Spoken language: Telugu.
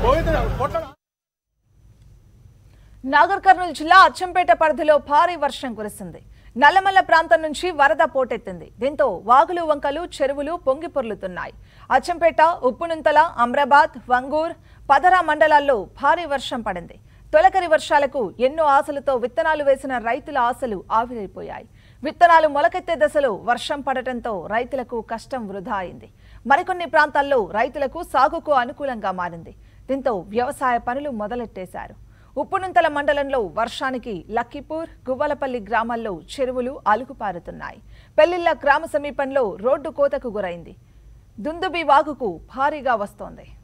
నాగర్కర్నూల్ జిల్లా అచ్చంపేట పరిధిలో భారీ వర్షం కురిసింది. నల్లమల్ల ప్రాంతం నుంచి వరద పోటెత్తింది. దీంతో వాగులు వంకలు చెరువులు పొంగి పొర్లుతున్నాయి. అచ్చంపేట, ఉప్పునుంతల, అమ్రాబాద్, వంగూర్, పదరా మండలాల్లో భారీ వర్షం పడింది. తొలకరి వర్షాలకు ఎన్నో ఆశలతో విత్తనాలు వేసిన రైతుల ఆశలు ఆవిరైపోయాయి. విత్తనాలు మొలకెత్తే దశలో వర్షం పడటంతో రైతులకు కష్టం వృధా అయింది. మరికొన్ని ప్రాంతాల్లో రైతులకు సాగుకు అనుకూలంగా మారింది. దీంతో వ్యవసాయ పనులు మొదలెట్టేశారు. ఉప్పునుంతల మండలంలో వర్షానికి లక్కీపూర్, గువ్వలపల్లి గ్రామాల్లో చెరువులు అలుగుపారుతున్నాయి. పెళ్లిళ్ల గ్రామ సమీపంలో రోడ్డు కోతకు గురైంది. దుందుబి వాగుకు భారీగా వస్తోంది.